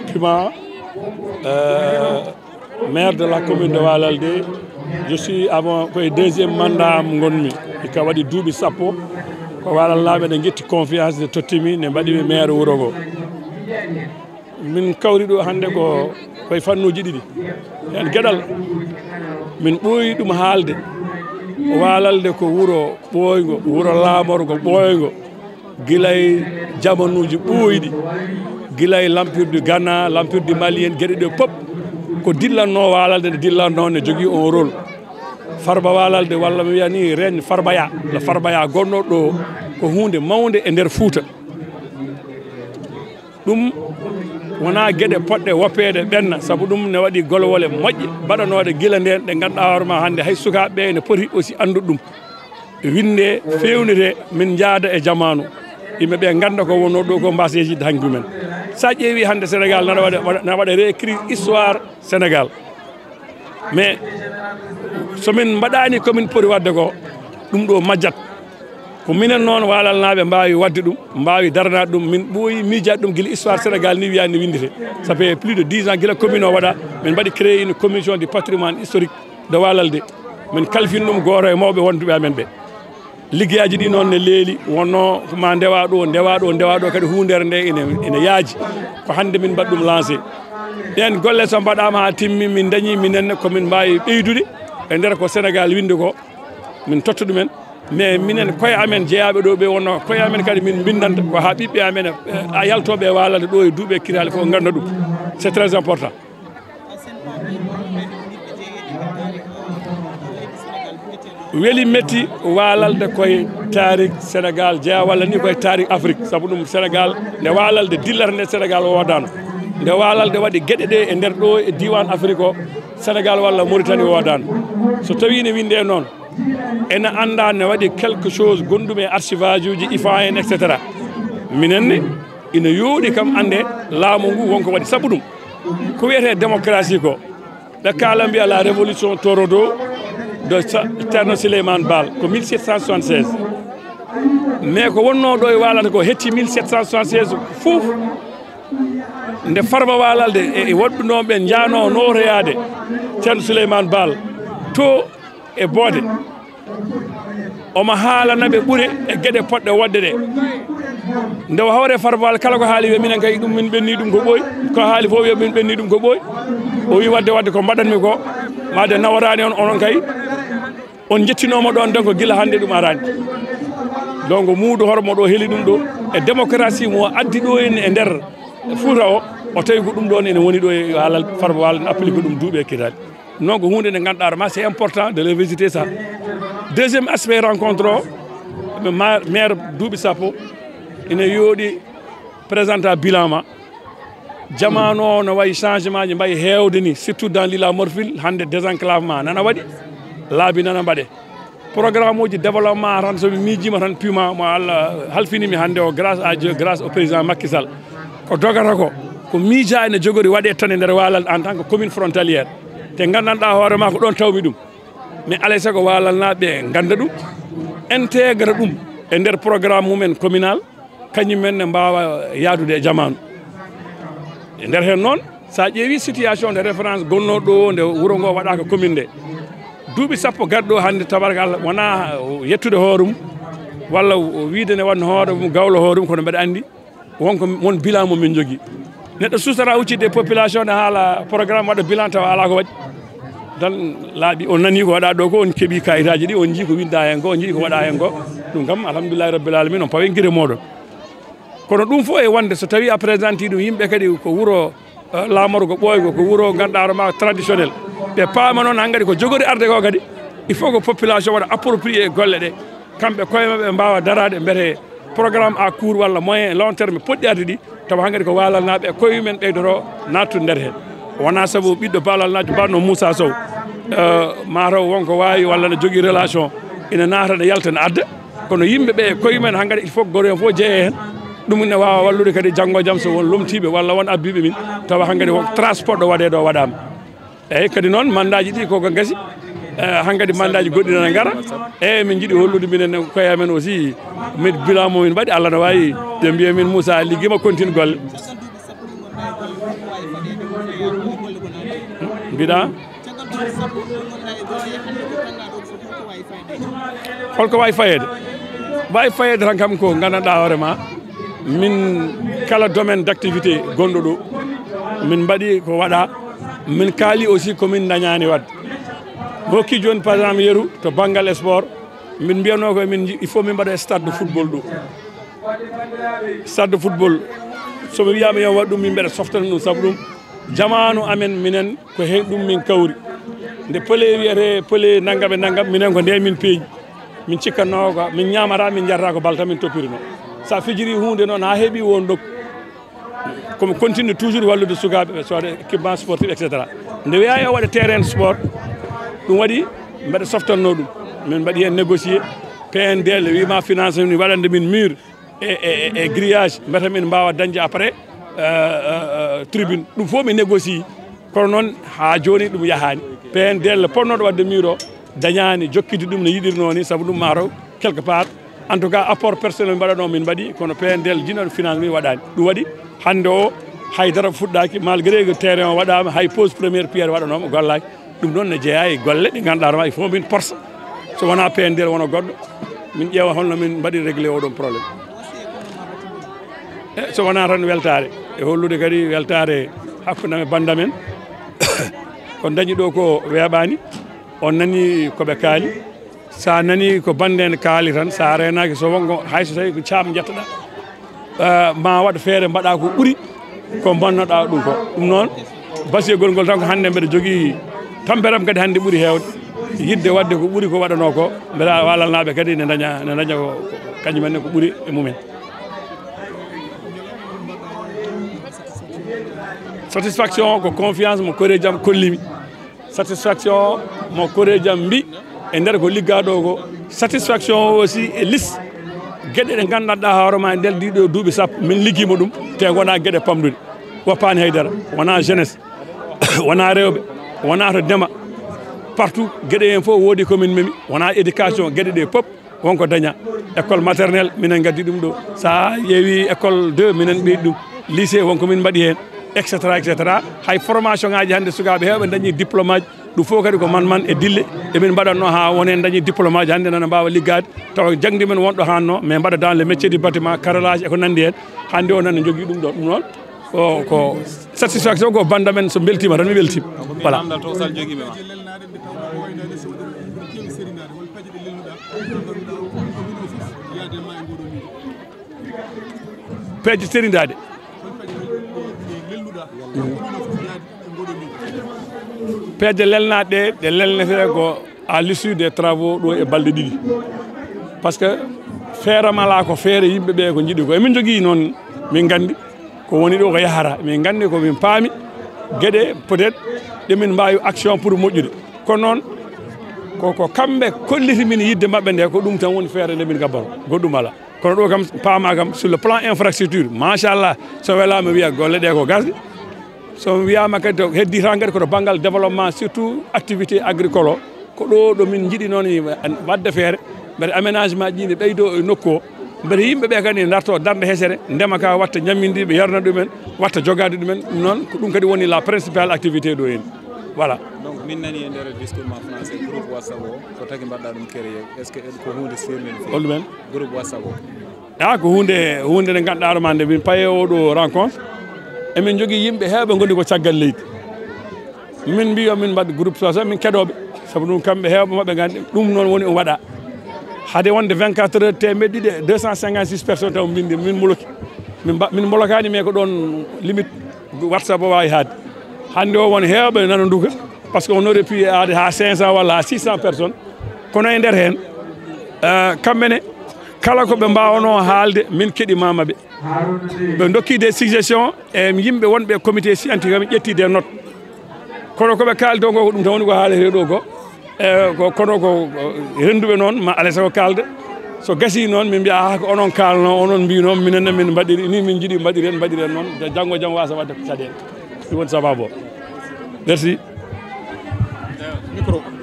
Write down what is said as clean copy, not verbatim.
PUMA, maire de la commune de Walaldé. Je suis avant le deuxième mandat ngonmi ika wadi duubi sappo ko Walalnaɓe ne guetti confiance de tottimi ne mbaɗimi maire wuro ngo min kawri ɗo hande ko koye fannuji ɗiɗi hen gueɗal min ɓooyi ɗum haalde Walalde ko wuro ɓooygo wuro laamorgo ɓooygo guilay jamanuji ɓooyiɗi guilay lampirde Ghana lampirde Mali en gueɗe ɗe pop ko dillanno Walalde nde dillanno ne jogui on rôle farba Walalde walla mi wiya ni regne farbaya le farbaya gonno ɗo ko hunde mawde e nder Fouta ɗum wona gueɗe poɗɗe woppede ɓenna saabu ɗum ne waɗi golwole moƴƴe mbaɗanoɗe guila nden ɗe ganduɗa hoorema hande hay sukaɓeɓe ne poti aussi andude ɗum winde fewnite min jaada e jamanu yimɓeɓe ganda ko wonno ɗo ko mbasa yejidde hanki mumen sa ƴeewi hande Sénégal na waɗa réécrit histoire Sénégal mais somin mbaɗani komin poti wadde ko ɗum ɗo majjat ko minen noon Walalnaɓe mbawi wadde ɗum mbawi daranade ɗum min ɓooyi miijade ɗum guila histoire Sénégal ni wiyani windete ça fait plus de 10 ans guila commune o waɗa min mbaɗi créé une commission du patrimoine historique de Walaldé min kalfin ɗum goto e mawɓe wonduɓe amen ɓe liggueyaji ɗi noon ne leeli wonno ma ndewa ɗo kadi hundere nde ene yaaji ko hande min mbaɗi ɗum lancé ɗen golle so mbaɗama ha timmi min dañi minenne komin mbawi ɓeydude e nder ko Sénégal winde ko min totta ɗumen mais minen koye amen jeeyaɓe ɗo ɓe wonno koye amen kadi min bindanta ko ha ɓiɓɓe amen a yaltoɓe e Walalde ɗo e duuɓe kirali fof ganda ɗum c'est très important weli metti Walalde koye tarik Sénégal jeeya walla ni koye tarik Afrique saabu ɗum Sénégal nde Walalde dillata nde Sénégal o wodano nde Walalde waɗi gueɗe ɗe e nder ɗo e diwan Afrique o Sénégal walla Mauritanie o wodano so tawi ne winde noon ene anda ne waɗi quelque chose gonɗum e archivage uji IFA en etc minenne ina yooɗi kam ande laamu ngu wonko waɗi saabu ɗum ko wiyete démocratie ko ɓe kala mbiya la révolution torodo de Ceerno Souleymane Baal ko 1776 mais ko wonno ɗo e Walalde ko hetti 1776 fof nde farba Walalde e woɗɓe noon ɓe jaano noroyade Ceerno Souleymane Baal to e boode omo haalanaɓe ɓuure e gueɗe poɗɗe wadde ɗe nde o hawre farbal kala ko haali wiya minen kay ɗum min ɓenni ɗum ko ɓooyi ko haali fof wiya min ɓenni ɗum ko ɓooyi o wi wadde ko mbaɗanmi ko made nawarani on onon kay on jettinoma ɗon donc guila hande ɗum arani donc muudo hormo ɗo heeli ɗum ɗo e démocratie mo addi ɗo en e nder Fouta o tawi ko ɗum ɗon ene woni ɗo e haalal farba Walalde applique ɗum duuɓe e kirali non ko hunde nde ganduɗa c'est important de le visiter ça deuxième aspect rencontre o maire duuɓi sappo ene yooɗi présenta bilan ma jamanu o no wayi changement ji mbayi heewde ni surtout dans l'île Morphil hande désenclavement nana waɗi laabi nana mbaɗe programme uji développement tan somi miijima tan PUMA mo Allah halfinimi hande o grâce à Dieu grâce au président Macky Sall ko dogata ko miija ene jogori waɗe tan e nder Walalde en tant que commune frontalière te gandanɗa hoorema ko ɗon tawmi ɗum mais alay sago Walalnaɓe ganda ɗum intègre ɗum e nder programme mumen communal kañumen ne mbawa yaadude e jamanu e nder hen noon sa ƴeewi situation de référence gonno ɗo nde wuuro ngo waɗaka commune nde duuɓi sappo gadɗo hande tabarakallah wona yettude hoorum walla wiide ne wanno hoore mum gawlo hoorum kono mbeɗa andi wonko won bilan mo min jogui neɗɗo sustata huccidde population ne haala programme waɗa bilan tawa ala ko waɗi tan laaɓi on nani ko waɗa ɗo ko on keeɓi kayitaji ɗi on jii ko winda hen ko on jii ko waɗa hen ko ɗum kam alhamdulillahi rabbil alamin on pawe guire moɗon kono ɗum fof e wonde so tawi a présenti ɗum yimɓe kadi ko wuuro laamorgo ɓooygo ko wuuro ganduɗa traditionnel ɓe paama noon hankkadi ko jogori arde ko kadi il faut que population waɗa approprié golle ɗe kamɓe koyemeɓe mbawa darade mbete programme à court walla moyen long terme poɗɗi arde ɗi tawa hankkadi ko Walalnaɓe e koyemumen ɓeydoto nattude nder hen wona saabu ɓiɗɗo Walalnajo mbanno Moussa Sow mataw wonko wawi walla ne jogui relation ina naata ne yalta ne adda kono yimɓeɓe e koyemumen hankkadi il faut que goto fof jeeye hen ɗum ne wawa wallude kadi janggo jaam so won lomtiɓe walla won abbiɓe min tawa hankkadi ko transport ɗo waɗe ɗo waɗama eyyi kadi noon mandaji ɗi koko gasi hankkadi mandaji goɗɗi nana gara eyyi min jiiɗi hollude minen koye amen aussi min bilan momin mbaɗi Allah ne wawi ɓe mbiya min Moussa ligguima continue golle mbiɗa holko wawi fayede tan kam ko gandanɗa hoorema min kala domaine d' activité gonɗo ɗo min mbaɗi ko waɗa min kaali aussi komin dañani wadde hokki joni par exemple yeru to banggal sport min mbiyano ko min il faut min mbaɗa stade de football ɗo stade de football somi wiyama yon waɗ ɗum min mbeɗa softana ɗum saabu ɗum jamanu amen minen ko hen ɗum min kawri nde pelé wiyete pelé naggam e naggam minen ko nde min peeji min cikkanno ko min ñamata min jarata ko balta min toppirino sa fijiri hunde noon ha heeɓi won ɗo komi continue toujours wallude sukaɓe so waɗa équipement sportif et cetera nde wiya yo waɗa terrain sport ɗum waɗi mbeɗa softanno ɗum min mbaɗi hen négocié PNDL wima finance min waɗande min mur e grillage mbete min mbawa dañde après tribune ɗum fof mi négocie kono noon ha joni ɗum yahani PNDL ponnoɗo wadde mur o dañani jokkide ɗum no yiɗirno ni saabu ɗum mataw quelque part en tout cas apport personnel mbaɗano min mbaɗi kono PNDL jinoɗo finance min waɗani ɗum waɗi hande o haydara fuɗɗaki malgré que terrain o waɗama hay pose première pierre waɗanoma gollaki ɗum noon ne jeeya e golle ɗe ganduɗa ma il faut min porsa so wona PNDL wona goɗɗo min ƴeewa holno min mbaɗi réglé oɗon probléme e so wona tan weltare e hollude kadi weltare hakkudame bandamen ko dañi ɗo ko weeɓani on nani koɓe kaali sa nani ko bande en kaali tan sa renaki so wongo hayso tawi ko caam jettoɗa ma waɗa feere mbaɗa ko ɓuuri ko bonnoɗa ɗum ko ɗum noon basiyegol ngol tan ko hande mbeɗa jogui tamperam kadi hande ɓuuri hewde yidde wadde ko ɓuuri ko waɗano ko mbeɗa walalnaɓe kadi ne daña ko kañumenne ko ɓuuri e mumen satisfaction ko confiance mo kore jaam kollimi satisfaction mo kore jaam mbi e nder ko liggaɗo ko satisfaction aussi e liste gueɗe ɗe gandanɗa hoorema e nder ɗiɗo duuɓi sappo min liggima ɗum te gona gueɗe pamɗude woppani haydara wona jeunesse wona rewɓe wona to ndema partout gueɗe hen fof woodi komin memi wona éducation gueɗe ɗe pop wonko daña école maternelle minen gaddi ɗum ɗo sa ƴeewi école 2 minen ɓeydi ɗum lycée wonko min mbaɗi hen etc hay formation ngaji hande sukaɓe hewɓe dañi diplôme aji ɗum fof kadi ko man e dille emin mbaɗatno ha wonen dañi diplôme aji hande nana mbawa liggade tawa jangdi men wonɗo hanno mais mbaɗa dans le métier du bâtiment carrelage eko nandi hen hande o nana jogui ɗum ɗo ɗum noon ko satisfaction ko banda men so beltima tan mi weltima voilà peeje serindade peeje lelnaɗe ɗe lelnete ko à l'issue des travaux ɗo e balɗe ɗiɗi par ce que feere mala ko feere yimɓeɓe ko jiiɗi ko emin jogui noon min gandi ko woni ɗo ko yahata min gandi ko min paami gueɗe peut être ɗemin mbawi action pour moƴƴude kono noon koko kamɓe kolliti min yidde mabɓe nde ko ɗum tan woni feere nde min gabbaro goɗɗum ala kono ɗo kam paama kam sur le plan infrastructure machallah so welama wiya golle ɗe ko gasde so wiyama kadi to heddi tan kadi koto banggal développement surtout activité agricole o ko ɗo min jiiɗi noon wadde feere mbeɗa aménagement ji ne ɓeydo e nokku o mbeɗa yimɓeɓe kadi darto darde hesere ndema ka watta ñammindiɓe yarna ɗumen watta jogade ɗumen ɗum noon ko ɗum kadi woni la principale activité ɗo hen voilà. Donc min nani e nder discours ma français groupe WhatsApp o ko tagi mbaɗɗa ɗum créé est ce que ko hunde sirmen hol ɗumen groupe WhatsApp o ko hunde nde ganduɗa ɗo ma nde min paye oɗo rencontre emin jogui yimɓe hewɓe gondi ko caggal leydi min mbiyo min mbaɗ groupe WhatsApp min keɗoɓe saabu ɗum kamɓe hewɓe mabɓe gandi ɗum noon woni o waɗa hade wonde 24 heures temedde ɗiɗi 256 personnes taw bindi min moloki min molokani mais ko ɗon limite WhatsApp o wawi haade hande o won hewɓe nana duga par ce que on aurait pu aade ha 500 walla ha 600 personnes kono e nder hen kamɓene kala ko ɓe mbawano haalde min keɗimama ɓe dokki des suggestions e yimɓe wonɓe comité scientifique min ƴetti des notes kono koɓe kalde o ko ɗum tan woni ko haalete ɗo ko kono ko renduɓe noon ma alay sago kalde so gasi noon min mbiya ko onon kalno onon mbino minenne min mbaɗiri ni min jiiɗi mbaɗiren noon janggo jaam wasa wadde caɗele ɗum woni sababu o merci micro